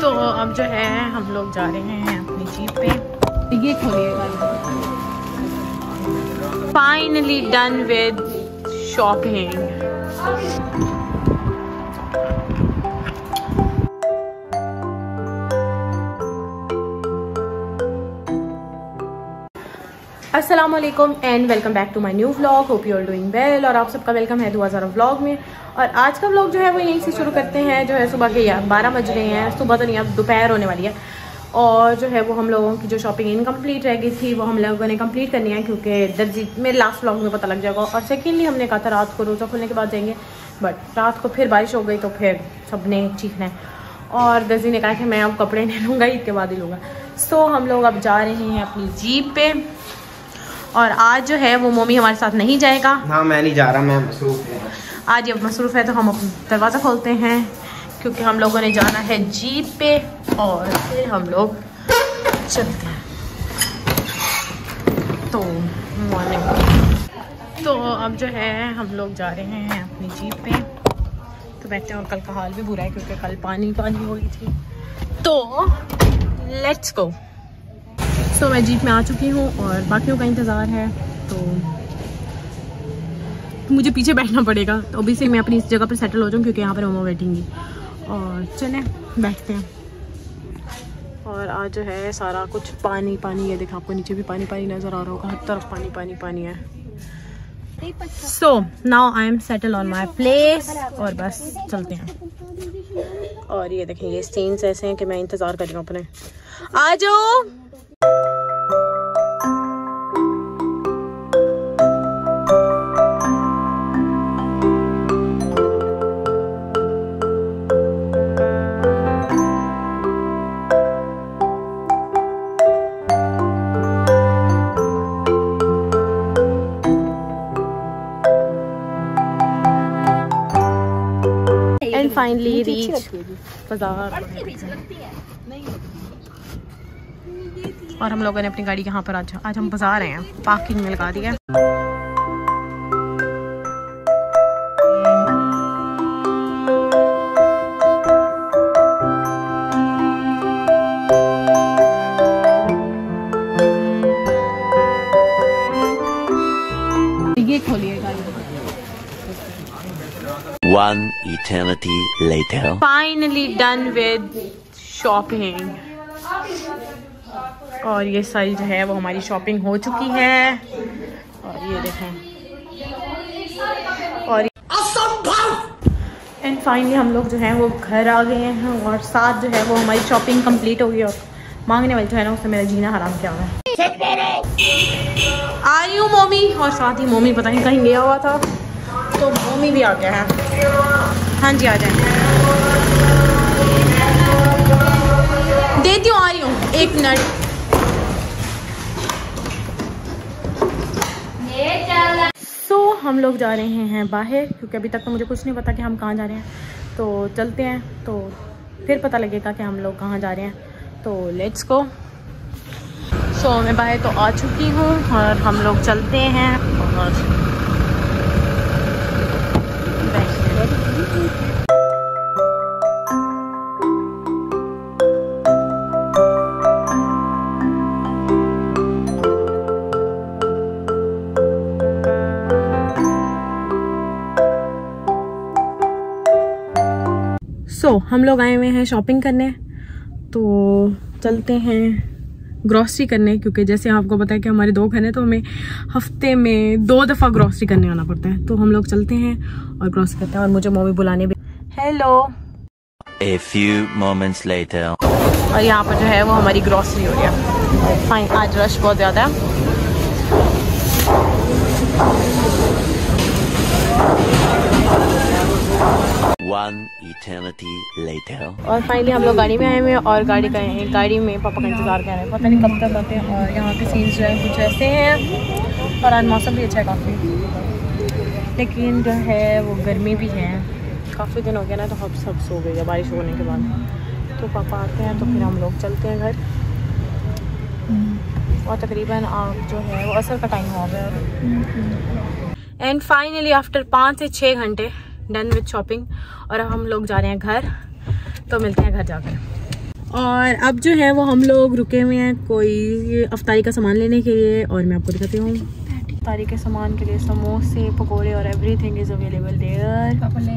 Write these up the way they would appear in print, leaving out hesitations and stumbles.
तो अब जो है हम लोग जा रहे हैं अपनी जीप पे। ये खोलिएगा। Finally done with shopping. अस्सलाम वालेकुम and welcome back to my new vlog. Hope you are doing well. और आप सबका वेलकम है दुआ ज़रा व्लॉग में। और आज का व्लॉग जो है वो यहीं से शुरू करते हैं। जो है सुबह के 12 बज रहे हैं। सुबह तो नहीं, अब दोपहर होने वाली है। और जो है वो हम लोगों की जो शॉपिंग इनकम्प्लीट रह गई थी वो हम लोगों ने कंप्लीट करनी है, क्योंकि दर्जी में लास्ट व्लॉग में पता लग जाएगा। और सेकेंडली हमने कहा था रात को रोज़ा खुलने के बाद जाएंगे, बट रात को फिर बारिश हो गई तो फिर सब ने चीखना है। और दर्जी ने कहा कि मैं अब कपड़े नहीं लूँगा, ईद के बाद ही लूँगा। सो हम लोग अब जा रहे हैं अपनी जीप पे। और आज जो है वो मम्मी हमारे साथ नहीं जाएगा। हाँ, मैं नहीं जा रहा, मैं मसरूफ हूँ। आज ये मसरूफ़ है तो हम अपना दरवाज़ा खोलते हैं, क्योंकि हम लोगों ने जाना है जीप पे और फिर हम लोग चलते हैं। तो मॉर्निंग तो अब जो है हम लोग जा रहे हैं अपनी जीप पे। तो बैठते हैं। और कल का हाल भी बुरा है क्योंकि कल पानी हो गई थी। तो लेट्स गो। तो मैं जीप में आ चुकी हूँ और बाकियों का इंतज़ार है, तो मुझे पीछे बैठना पड़ेगा। तो अभी मैं अपनी इस जगह पर सेटल हो जाऊँ, क्योंकि यहाँ पर मम्मा बैठेंगी। और चलें बैठते हैं। और आज जो है सारा कुछ पानी पानी है। देखो आपको नीचे भी पानी पानी नज़र आ रहा होगा, हर तरफ पानी पानी पानी है। So now I am settle on my place और बस चलते हैं। और ये देखें, ये सीन्स ऐसे हैं कि मैं इंतज़ार कर रही हूँ अपने। आ जाओ। फाइनली रीच बाजार। और हम लोगों ने अपनी गाड़ी यहाँ पर आज हम बाजार आए हैं, पार्किंग में लगा दिया। ये खोलिएगा। One eternity later. Finally done with shopping. और ये सारी जो है वो हमारी शॉपिंग हो चुकी है। और ये देखें, और एंड फाइनली हम लोग जो है वो घर आ गए हैं। और साथ जो है वो हमारी शॉपिंग कंप्लीट हो गई। और मांगने वाली जो है ना, उससे मेरा जीना हराम किया हुआ है। आ रही हूँ मम्मी। और साथ ही मम्मी पता नहीं कहीं गया हुआ था, तो मम्मी भी आ गया है। हाँ जी, आ जाए। देती हूँ, आ रही हूँ, एक मिनट। सो हम लोग जा रहे हैं बाहर, क्योंकि अभी तक तो मुझे कुछ नहीं पता कि हम कहाँ जा रहे हैं। तो चलते हैं, तो फिर पता लगेगा कि हम लोग कहाँ जा रहे हैं। तो लेट्स गो। सो मैं बाहर तो आ चुकी हूँ और हम लोग चलते हैं। और हम लोग आए हुए हैं शॉपिंग करने। तो चलते हैं ग्रॉसरी करने, क्योंकि जैसे आपको पता है कि हमारे 2 घर हैं, तो हमें हफ्ते में 2 दफ़ा ग्रॉसरी करने आना पड़ता है। तो हम लोग चलते हैं और ग्रॉसरी करते हैं। और मुझे मम्मी बुलाने भी। Hello. A few moments later. और यहाँ पर जो है वो हमारी ग्रॉसरी हो रही है। फाइन, आज रश बहुत ज़्यादा है। One eternity later. और फाइनली हम लोग गाड़ी में आए हुए हैं। और गाड़ी में पापा का इंतज़ार कर रहे हैं, पता नहीं कब तक आते हैं। और यहाँ के सीन्स जो है कुछ ऐसे हैं। और आज मौसम भी अच्छा है काफ़ी, लेकिन जो है वो गर्मी भी है। काफ़ी दिन हो गया ना, तो अब सब सो गई है बारिश होने के बाद। तो पापा आते हैं तो फिर हम लोग चलते हैं घर। और तकरीबन आप जो है वो असर का टाइम हो गया। एंड फाइनली आफ्टर 5 से 6 घंटे डन विद शॉपिंग। और अब हम लोग जा रहे हैं घर, तो मिलते हैं घर जाकर। और अब जो है वो हम लोग रुके हुए हैं कोई अफ्तारी का सामान लेने के लिए, और मैं आपको दिखाती हूँ अफ्तारी के सामान के लिए समोसे, पकोड़े और एवरीथिंग इज अवेलेबल देयर।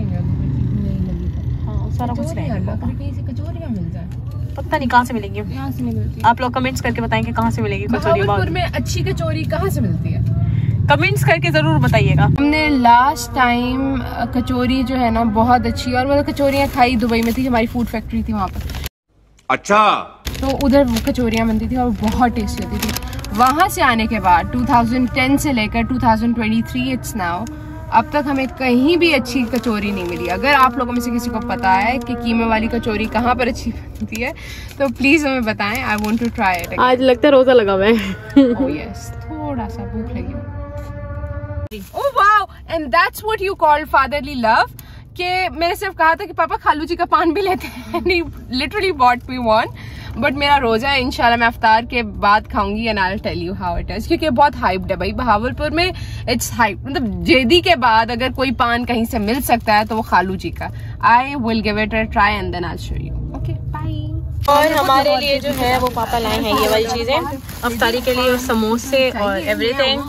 हाँ सारा कुछ कचौरियाँ मिल जाए, पता नहीं कहाँ से मिलेंगी, यहाँ से नहीं मिलती। आप लोग कमेंट्स करके बताएं कि कहाँ से मिलेगी कचौरी। बहावलपुर में अच्छी कचौरी कहाँ से मिलती है, कमेंट्स करके जरूर बताइएगा। हमने लास्ट टाइम कचौरी जो है ना बहुत अच्छी, और मतलब कचौरियाँ खाई दुबई में थी, हमारी फूड फैक्ट्री थी वहाँ पर। अच्छा, तो उधर कचौरियाँ बनती थी और बहुत टेस्टी होती थी। वहाँ से आने के बाद 2010 से लेकर 2023 इट्स नाउ, अब तक हमें कहीं भी अच्छी कचौरी नहीं मिली। अगर आप लोगों में से किसी को पता है कि कीमे वाली कचौरी कहाँ पर अच्छी बनती है तो प्लीज हमें बताएं। I want to try it. आज लगता है रोजा लगा हुआ है। ओह यस, थोड़ा सा भूख लगी। Oh wow, and that's what you call fatherly love. कि मैंने सिर्फ कहा था कि पापा खालू जी का पान भी लेते हैं, literally bought me one. But मेरा रोजा है, इंशाल्लाह मैं अफ्तार के बाद खाऊंगी and I will tell you how it is, क्योंकि बहुत हाइप्ड है भाई बहावलपुर में। इट्स हाइप, मतलब जेदी के बाद अगर कोई पान कहीं से मिल सकता है तो वो खालू जी का। I will give it a try and then I will show you. Okay bye. और हमारे लिए जो है वो पापा लाए हैं ये वाली चीजें अफ्तारी के लिए, समोसे और एवरीथिंग।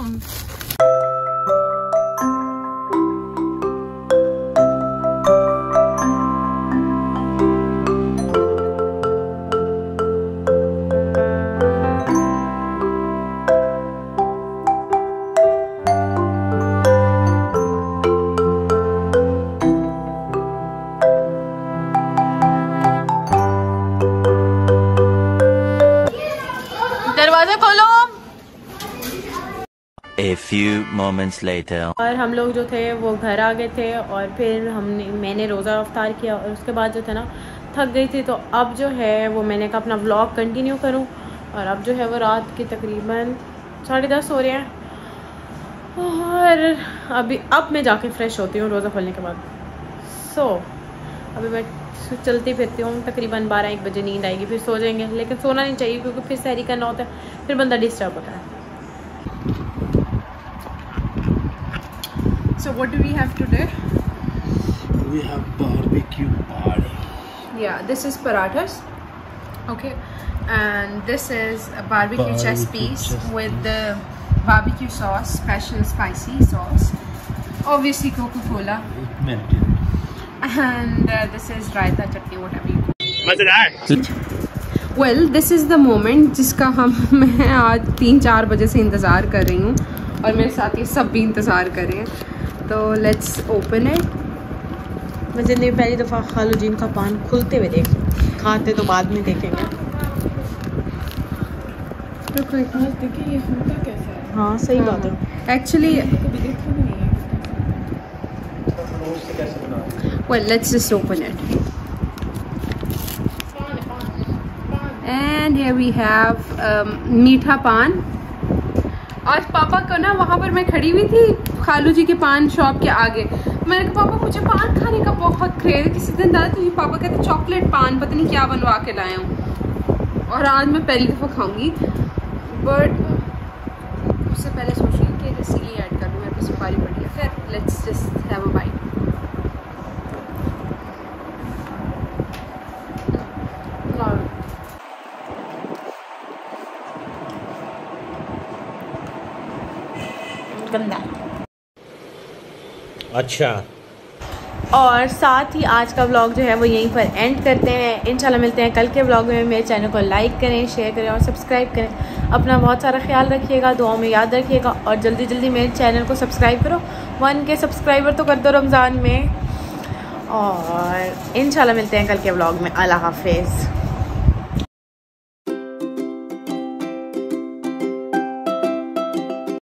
दरवाजा खोलो। A few moments later. और हम लोग जो थे वो घर आ गए थे, और फिर मैंने रोज़ा अफ्तार किया, और उसके बाद जो था ना थक गई थी, तो अब जो है वो मैंने कहा अपना व्लॉग कंटिन्यू करूं। और अब जो है वो रात के तकरीबन 10:30 हो रहे हैं, और अब मैं जाके फ्रेश होती हूँ रोज़ा खोलने के बाद। अभी मैं चलती फिरती हूँ, तकरीबन 12-1 बजे नींद आएगी, फिर सो जाएंगे। लेकिन सोना नहीं चाहिए क्योंकि फिर सहरी करना होता है, फिर बंदा डिस्टर्ब होता है। So what do we have today? We have barbecue party. Yeah, this is parathas. Okay, and this is a barbecue chest piece with the barbecue sauce, special spicy sauce. Obviously Coca-Cola. Melted. And this is raita chutney, whatever you call. Well, this is the moment जिसका मैं आज 3-4 बजे से इंतज़ार कर रही हूँ, और मेरे साथ ये सब भी इंतज़ार कर रहे हैं। तो लेट्स ओपन इट। मैं जिंदगी में पहली दफ़ा खालू जी का पान खुलते हुए देख, खाते तो बाद में देखेंगे। तो कोई खास देखिए ये खुलता कैसा है। हाँ सही बात है, एक्चुअली कभी देखा नहीं है। Well, let's just open it. And here we have मीठा पान। आज पापा को ना वहाँ पर मैं खड़ी हुई थी खालू जी के पान शॉप के आगे, मैंने कहा पापा मुझे पान खाने का बहुत क्रेज। किसी दिन दादा तुझे पापा कहते चॉकलेट पान पता नहीं क्या बनवा के लाए हूँ, और आज मैं पहली दफ़ा खाऊंगी। बट उससे पहले सोच रही हूँ कि सीली ऐड कर लूँ, मेरे पास सुपारी पड़ी है। फिर let's just have a bite. गंदा। अच्छा, और साथ ही आज का व्लॉग जो है वो यहीं पर एंड करते हैं। इंशाल्लाह मिलते हैं कल के व्लॉग में। मेरे चैनल को लाइक करें, शेयर करें और सब्सक्राइब करें। अपना बहुत सारा ख्याल रखिएगा, दुआओं में याद रखिएगा, और जल्दी जल्दी मेरे चैनल को सब्सक्राइब करो। 1K सब्सक्राइबर तो कर दो रमज़ान में। और इंशाल्लाह मिलते हैं कल के व्लॉग में। अल्लाह हाफिज़।